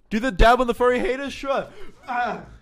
Do the dab on the furry haters? Sure. Ah.